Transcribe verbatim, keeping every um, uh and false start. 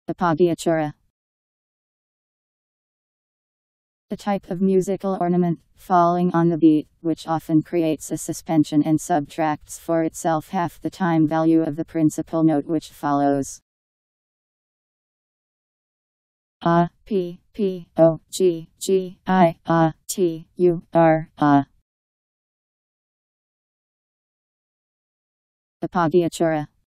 Appoggiatura. A type of musical ornament, falling on the beat, which often creates a suspension and subtracts for itself half the time value of the principal note which follows. A, P, P, O, G, G, I, A, T, U, R, A. Appoggiatura.